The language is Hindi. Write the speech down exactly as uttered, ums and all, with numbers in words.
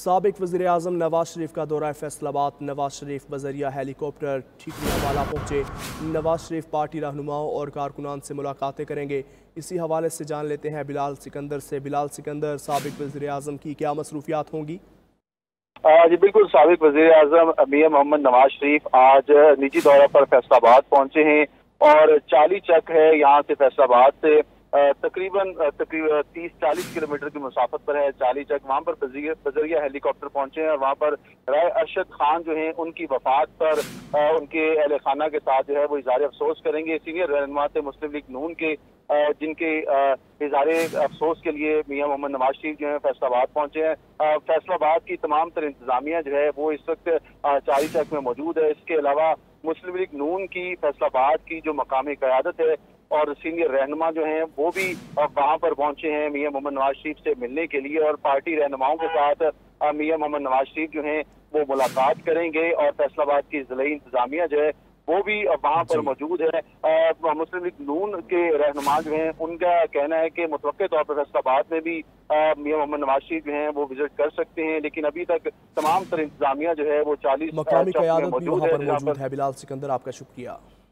साबिक वज़ीर आज़म नवाज शरीफ का दौरा फैसलाबाद। नवाज शरीफ बजरिया हेलीकॉप्टर ठीकरियाँ वाला पहुँचे। नवाज शरीफ पार्टी रहनुमाओं और कारकुनान से मुलाकातें करेंगे। इसी हवाले से जान लेते हैं बिलाल सिकंदर से। बिलाल सिकंदर, साबिक वज़ीर आज़म की क्या मसरूफियात होंगी? जी बिल्कुल, साबिक वज़ीर आज़म मियां मोहम्मद नवाज शरीफ आज निजी दौरा पर फैसलाबाद पहुंचे हैं और चाली चक है यहाँ से फैसलाबाद से तकरीबन तकरीबन तीस चालीस किलोमीटर की मुसाफत पर है चाली चक। वहाँ पर बजरिया हेलीकॉप्टर पहुंचे हैं और वहाँ पर राय अरशद खान जो हैं उनकी वफात पर उनके अहल खाना के साथ जो है वो इज़हार अफसोस करेंगे। सीनियर रहनुमा थे मुस्लिम लीग नून के, जिनके इज़हार अफसोस के लिए मियां मोहम्मद नवाज शरीफ जो है फैसलाबाद पहुंचे हैं। फैसलाबाद की तमाम तर इंतजामिया जो है वो इस वक्त चाली चक में मौजूद है। इसके अलावा मुस्लिम लीग नून की फैसलाबाद की जो मकामी क़यादत है और सीनियर रहनुमा जो हैं वो भी वहाँ पर पहुंचे हैं मियां मोहम्मद नवाज शरीफ से मिलने के लिए और पार्टी रहनुमाओं के साथ मियां मोहम्मद नवाज शरीफ जो हैं वो मुलाकात करेंगे और फैसलाबाद की ज़िले इंतजामिया जो है वो भी वहाँ पर मौजूद है। मुस्लिम लीग नून के रहनुमा जो हैं उनका कहना है कि मुतवक्के तौर पर फैसलाबाद में भी मियां मोहम्मद नवाज शरीफ जो हैं वो विजिट कर सकते हैं, लेकिन अभी तक तमाम तर इंतजामिया जो है वो चालीस मकामी क़यादत भी वहाँ पर मौजूद है। बिलाल सिकंदर, आपका शुक्रिया।